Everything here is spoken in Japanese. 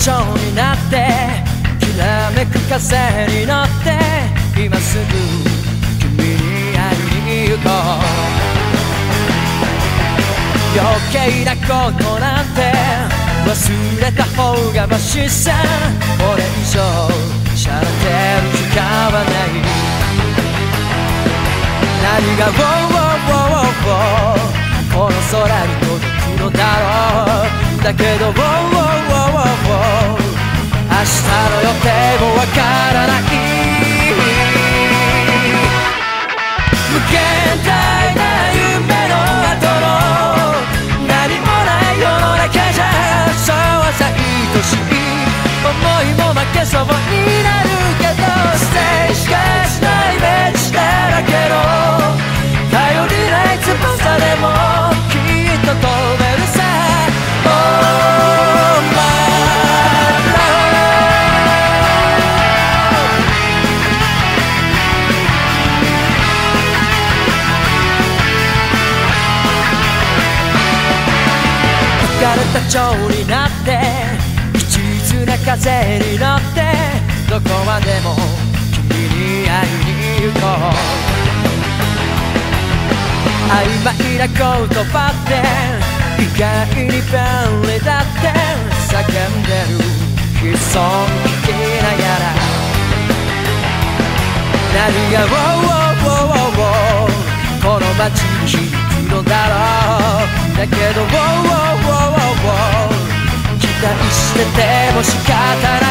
蝶になってきらめく風に乗って今すぐ君に会いに行こう。余計なことなんて忘れた方がマシさ。これ以上しゃれてる時間はない。何が「ウォーウォーウォーウォー」この空に届くのだろう。だけど「ウォーウォーウォーウォーウォー」明日の予定もわからない。無限大な夢の後の何もない世の中じゃそうはさ愛しい思いも負けそうになるけどステージしかしないイメージだらけの頼りない翼でもきっと飛べるさ。Oh my love。浮かれた蝶になって一途な風に乗ってどこまでも君に会いに行こう。曖昧な言葉って意外に便利だって叫んでる悲壮聞きながら何が「ウォーウォーウォーウォーウォー」この街に響くのだろう。だけど「ウォーウォーウォーウォーウォー」期待してても仕方ない。